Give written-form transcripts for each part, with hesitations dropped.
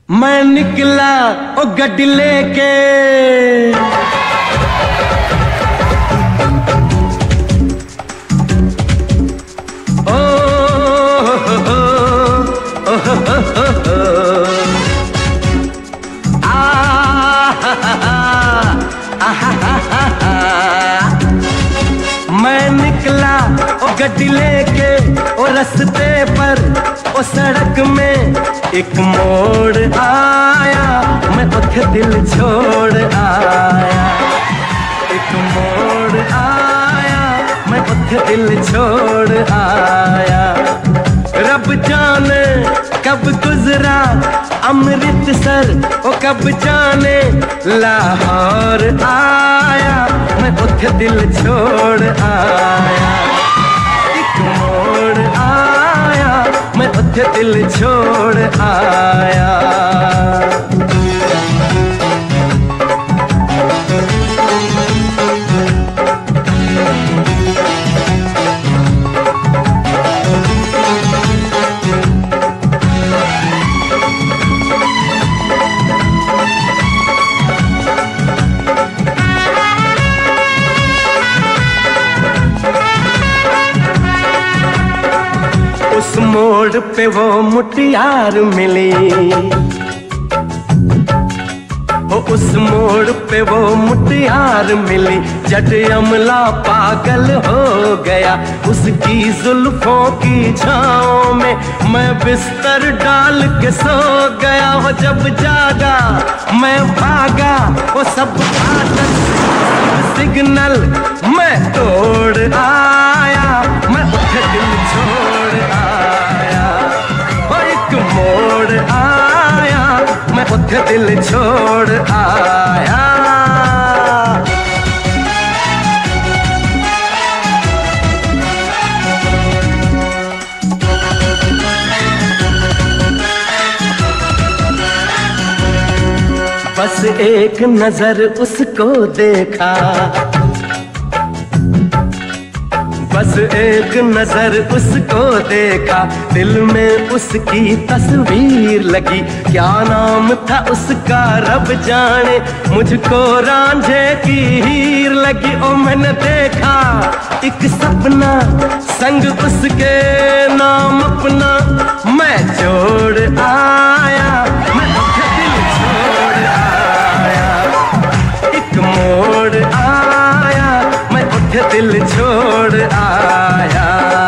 मैं निकला ओ गड्डी लेके, ओ मैं निकला ओ गड्डी लेके, ओ रस्ते पर ओ सड़क में एक मोड़ आया, मैं उठ दिल छोड़ आया। एक मोड़ आया, मैं उठ दिल छोड़ आया। रब जाने कब गुजरा अमृतसर, ओ कब जाने लाहौर आया, मैं उठ दिल छोड़ आया। एक मोड़ आया, मैं उठ दिल छोड़ आया। उस मोड़ पे वो मुटियार मिली, उस मोड़ पे वो मुटियार मिली। जट अमला पागल हो गया उसकी जुल्फों की छाँव में, मैं बिस्तर डाल के सो गया। वो जब जागा मैं भागा, वो सब सिग्नल मैं तोड़ आया, मैं उठ दिल छोड़ आया। वो एक मोड़ आया, मैं उठ दिल छोड़ आया। बस एक नजर उसको देखा, बस एक नजर उसको देखा, दिल में उसकी तस्वीर लगी। क्या नाम था उसका रब जाने, मुझको रांझे की हीर लगी। ओ मैंने देखा एक सपना संग उसके नाम अपना मैं जोड़ आया, मैं दिल छोड़ आया। एक मोड़ आया, मैं उठ दिल छोड़ आया।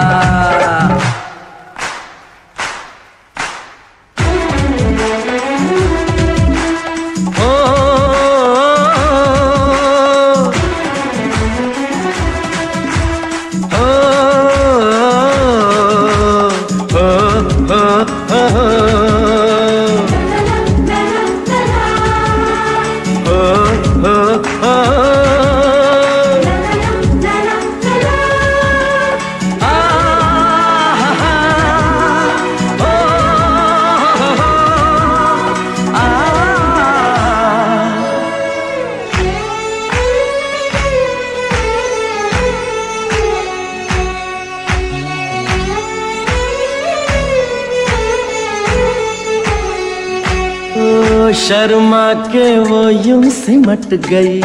शर्मा के वो यूं सिमट गई,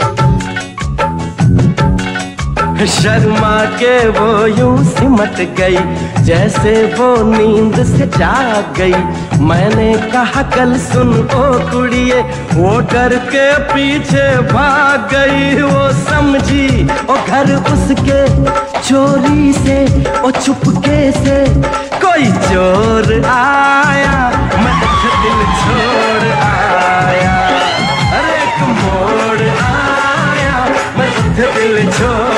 शर्मा के वो यूं सिमट गई, जैसे वो नींद से जाग गई। मैंने कहा कल सुन ओ कुड़िए, वो डर के पीछे भाग गई। वो समझी ओ घर उसके चोरी से, ओ चुपके से कोई चोर आया, मैं दिल छोड़ आया। अरे एक मोड़ आया, मैं दिल छोड़